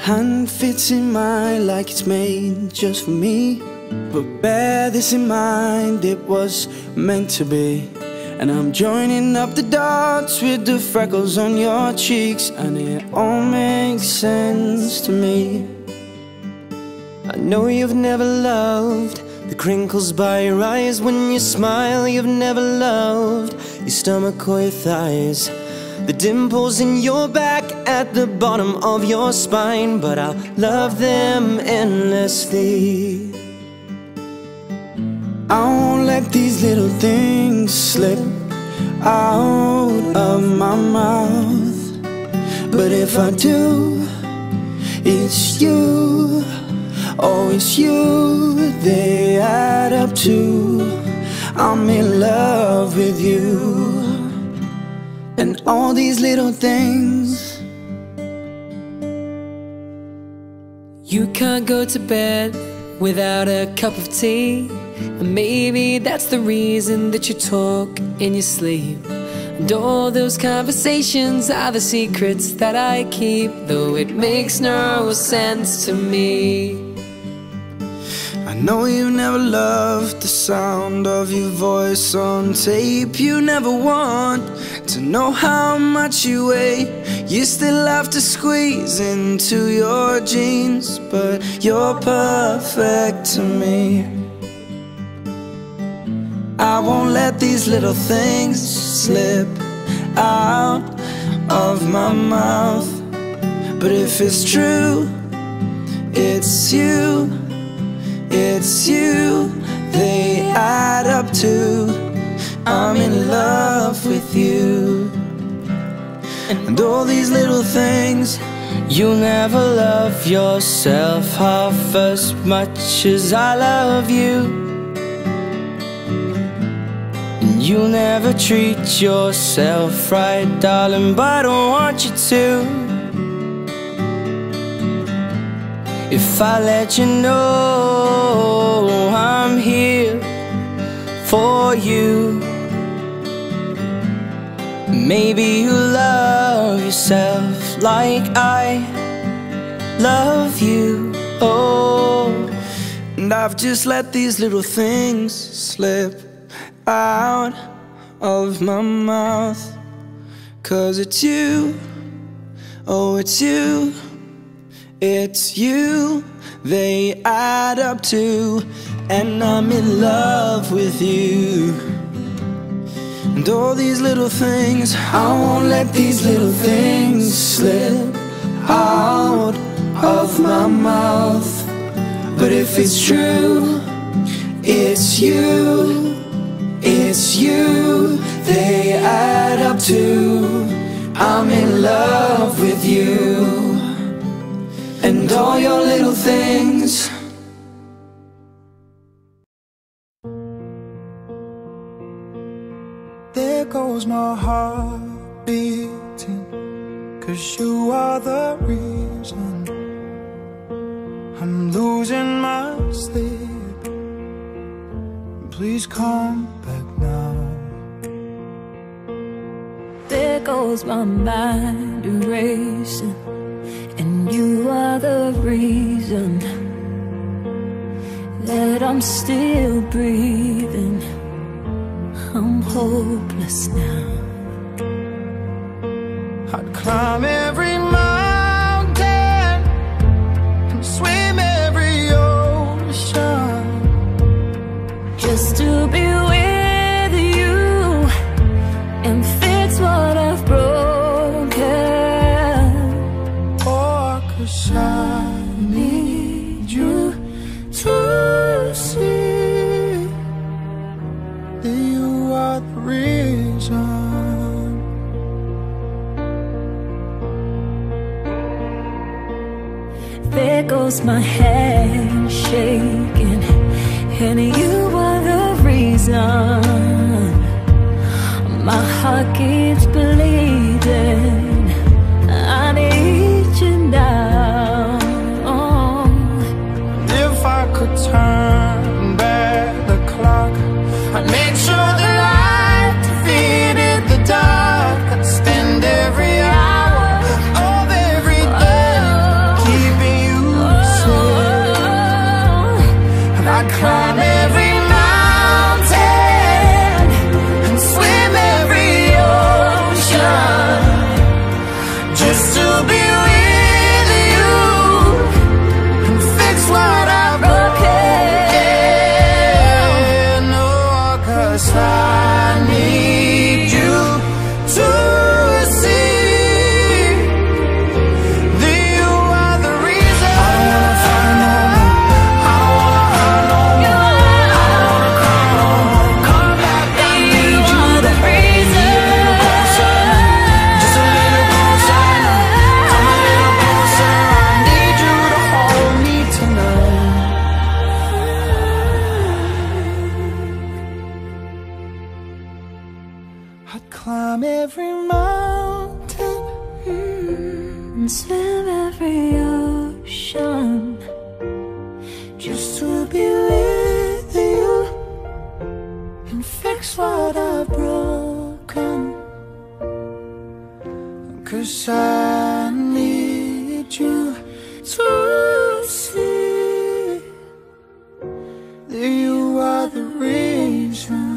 hand fits in mine like it's made just for me. But bear this in mind, it was meant to be. And I'm joining up the dots with the freckles on your cheeks, and it all makes sense to me. I know you've never loved the crinkles by your eyes when you smile. You've never loved your stomach or your thighs, the dimples in your back at the bottom of your spine. But I'll love them endlessly. I won't let these little things slip out of my mouth. But if I do, it's you, oh it's you, they add up to I'm in love with you. And all these little things. You can't go to bed without a cup of tea, and maybe that's the reason that you talk in your sleep. And all those conversations are the secrets that I keep, though it makes no sense to me. I know you've never loved the sound of your voice on tape. You never want to know how much you weigh. You still have to squeeze into your jeans, but you're perfect to me. I won't let these little things slip out of my mouth. But if it's true, it's you, it's you, they add up to I'm in love with you. And all these little things. You'll never love yourself half as much as I love you. And you'll never treat yourself right, darling, but I don't want you to. If I let you know I'm here for you, maybe you love yourself like I love you. Oh, and I've just let these little things slip out of my mouth. 'Cause it's you, oh it's you, it's you, they add up to, and I'm in love with you. And all these little things, I won't let these little things slip out of my mouth. But if it's true, it's you, it's you, they add up to I'm in love with you. And all your little things. There goes my heart beating, 'cause you are the reason I'm losing my sleep. Please come back now. There goes my mind erasing, and you are the reason that I'm still breathing. I'm hopeless now. I'd climb every mountain and swim every ocean just to be with you and fix what I've broken. Oh, 'cause I need you to see that you are the reason. There goes my hand shaking, and you are the reason my heart keeps bleeding. I need you now. If I could turn back the clock, I'd make sure the light defeated the dark. I'd spend every hour of every day keep I'd climb every mountain and swim every ocean just to be with you and fix what I've broken. 'Cause I need you to see that you are the reason